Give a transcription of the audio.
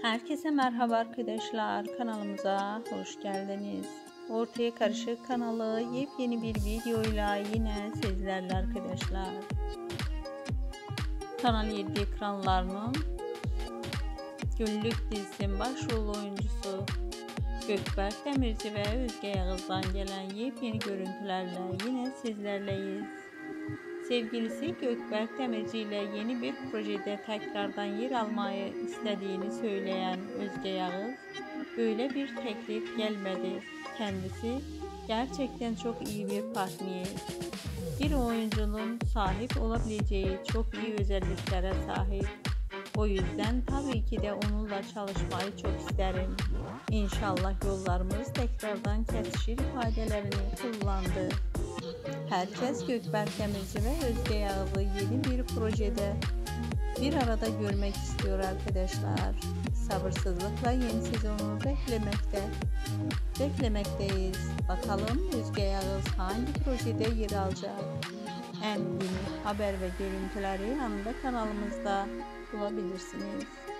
Herkese merhaba arkadaşlar, kanalımıza hoş geldiniz. Ortaya Karışık kanalı yepyeni bir videoyla yine sizlerle arkadaşlar. Kanal 7 ekranlarının günlük dizinin başrol oyuncusu Gökberk Demirci ve Özge Yağız'dan gelen yepyeni görüntülerle yine sizlerleyiz. Sevgilisi Gökberk Demirci ile yeni bir projede tekrardan yer almayı istediğini söyleyen Özge Yağız, böyle bir teklif gelmedi. Kendisi gerçekten çok iyi bir partner. Bir oyuncunun sahip olabileceği çok iyi özelliklere sahip. O yüzden tabii ki de onunla çalışmayı çok isterim. İnşallah yollarımız tekrardan kesişir ifadelerini kullandı. Herkes Gökberk Demirci ve Özge Yağız'ı yeni bir projede bir arada görmek istiyor arkadaşlar. Sabırsızlıkla yeni sezonu beklemekteyiz. Bakalım Özge Yağız hangi projede yer alacak? En yeni haber ve görüntüleri anında kanalımızda bulabilirsiniz.